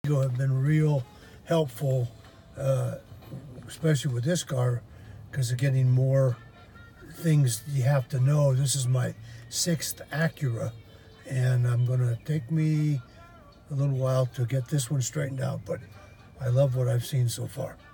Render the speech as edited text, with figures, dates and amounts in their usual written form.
have been real helpful, especially with this car, because of getting more things you have to know. This is my 6th Acura, and I'm going to take me a little while to get this one straightened out, but I love what I've seen so far.